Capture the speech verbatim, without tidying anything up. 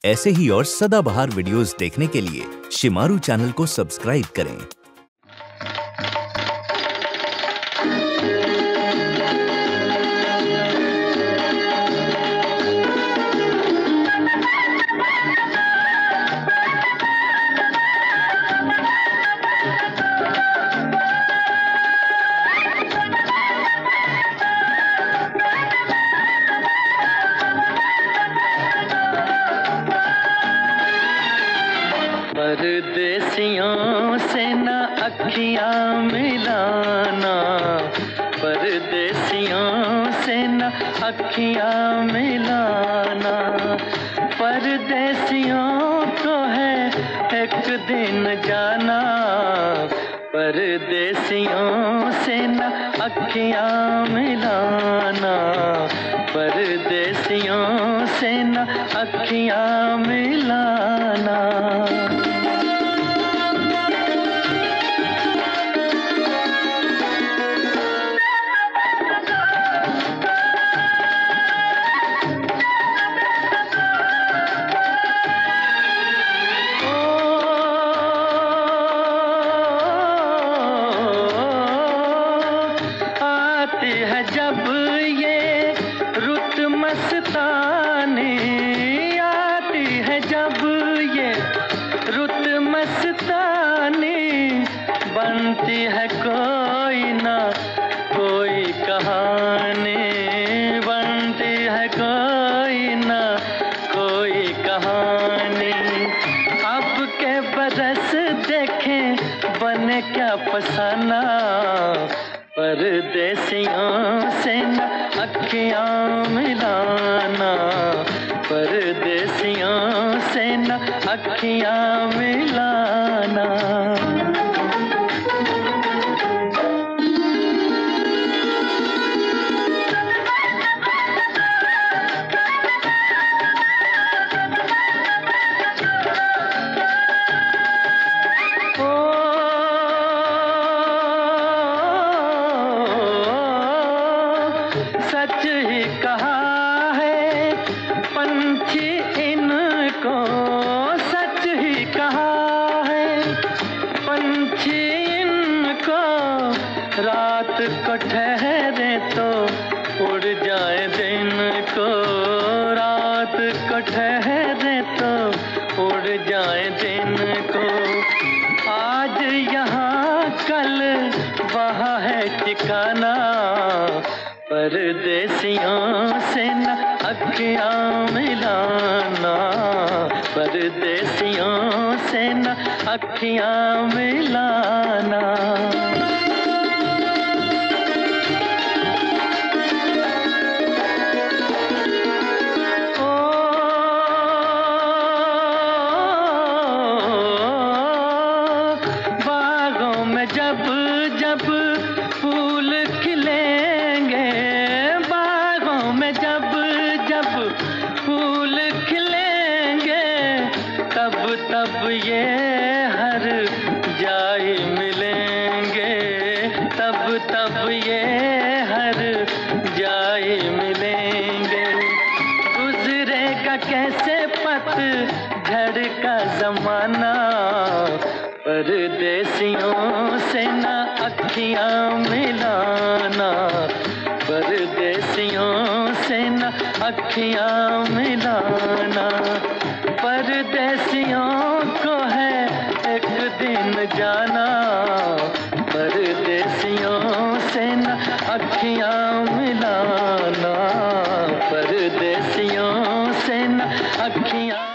ऐसे ही और सदाबहार वीडियोस देखने के लिए शिमारू चैनल को सब्सक्राइब करें। परदेसियों से न अखियाँ मिलाना, परदेसियों से न अखियाँ मिलाना। परदेसियों को है एक दिन जाना, परदेसियों से न अखियाँ मिलाना, परदेसियों से न अखियाँ मिलाना। है जब ये रुत मस्तानी, आती है जब ये रुत मस्तानी, बनती है कोई ना कोई कहानी, बनती है कोई ना कोई कहानी। अब के बरस देखें बने क्या फसाना, परदेसियों से न अखियाँ मिलाना, परदेसियों से न अखियाँ मिलाना। सच ही कहा है पंछी इनको, सच ही कहा है पंछी इनको, रात को ठहरे तो उड़ जाए दिन को, रात को ठहरे तो उड़ जाए दिन को। आज यहाँ कल वहाँ है ठिकाना, परदेसियों से न अखियाँ मिलाना, परदेसियों से न अखियाँ मिलाना। बागों में जब जब फूल खिलेंगे, बागों में जब जब फूल खिलेंगे, तब तब ये हर जाई मिलेंगे, तब तब ये हर जाई मिलेंगे। गुजरेगा कैसे पतझड़ का जमाना, परदेसियों से न अखियाँ मिलाना, परदेसियों से न अखियाँ मिलाना। परदेसियों को है एक दिन जाना, परदेसियों से न अखियाँ मिलाना, परदेसियों से न अखियाँ